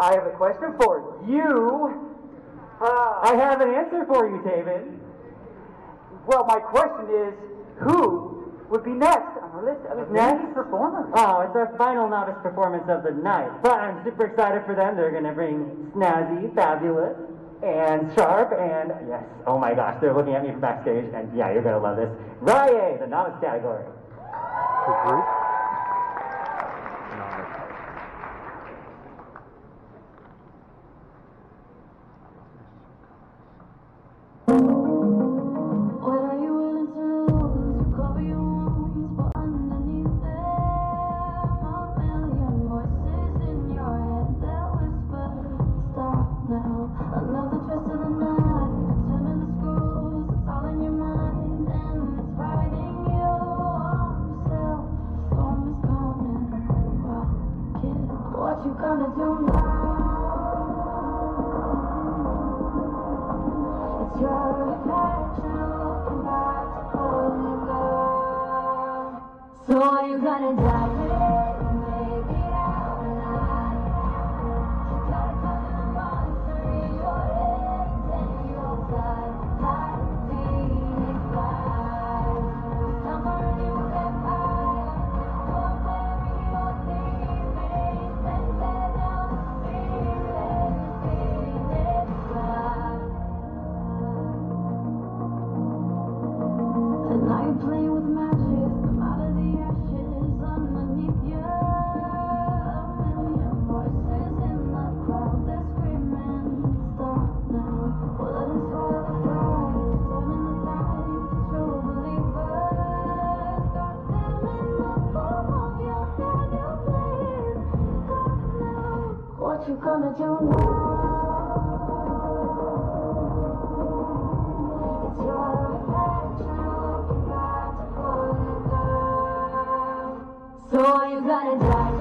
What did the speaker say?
I have a question for you. I have an answer for you, David. Well, my question is, who would be next on our list of next performers? Oh, it's our final novice performance of the night. But I'm super excited for them. They're going to bring Snazzy, Fabulous, and Sharp, and yes, oh my gosh, they're looking at me from backstage, and yeah, you're going to love this. Rye, the novice category. Group. What you gonna do now? It's your reflection looking back to pull you down. So are you gonna dive in and make it out alive? You gotta come to the monster in your head and you'll fly like Phoenix flies. Summer you get higher, or bury your demons and tear down the ceiling, Phoenix flies. And now you're playing with matches, come out of the ashes underneath you. A million voices in the crowd, they're screaming, stop now. Well, let us fire the fires, turning the tides, true believers. Got them in the palm of your hand, you're playing God now. What you gonna do now? It's your reflection looking back to pull you down. So are you gonna die?